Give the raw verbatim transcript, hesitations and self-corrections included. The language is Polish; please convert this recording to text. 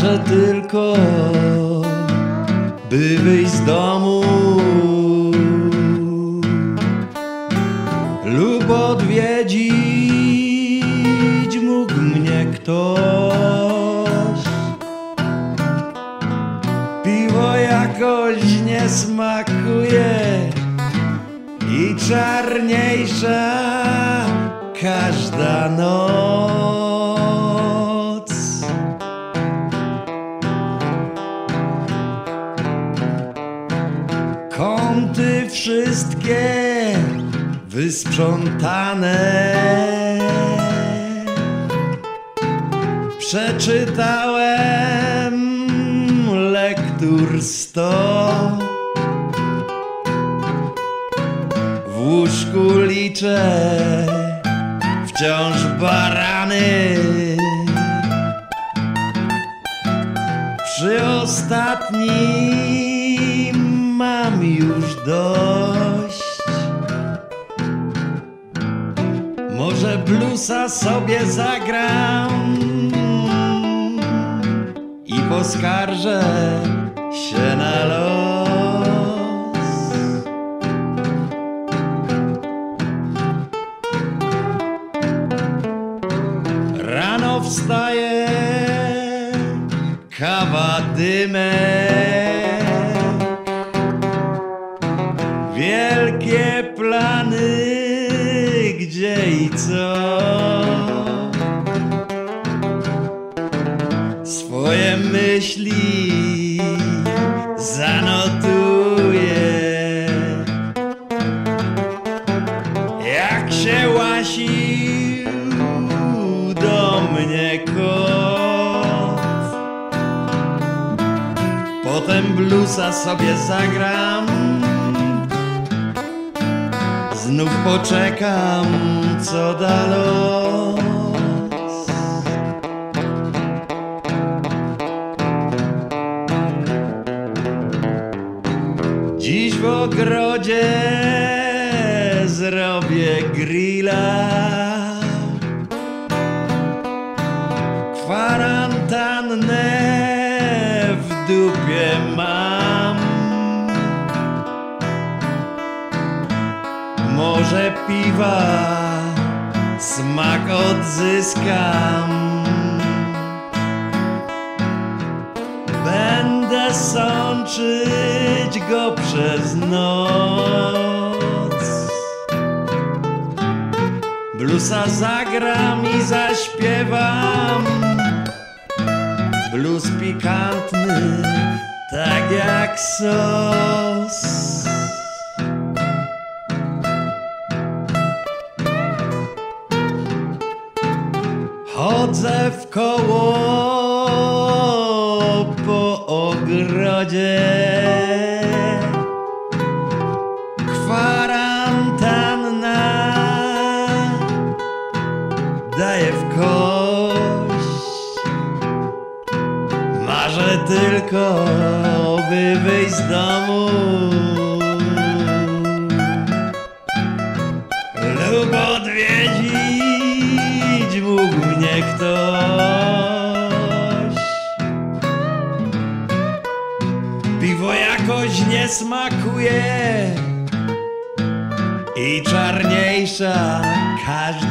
Marzę tylko, by wyjść z domu lub odwiedzić mógł mnie ktoś. Piwo jakoś nie smakuje i czarniejsza każda noc. Kąty wszystkie wysprzątane, przeczytałem lektur sto. W łóżku liczę wciąż barany, przy ostatnim mam już dość. Może bluesa sobie zagram i poskarżę się na los. Rano wstaję, kawa, dymek, wielkie plany, gdzie i co. Swoje myśli zanotuję, jak się łasił do mnie kot. Potem bluesa sobie zagram, znów poczekam, co da los. Dziś w ogrodzie zrobię grilla, kwarantannę w dupie mam. Może piwa smak odzyskam, będę sączyć go przez noc. Bluesa zagram i zaśpiewam, blues pikantny, tak jak sos. Chodzę w koło po ogrodzie, kwarantanna daje w kość. Marzę tylko, by wyjść z domu lub odwiedzić mógł mnie ktoś. Piwo jakoś nie smakuje i czarniejsza każda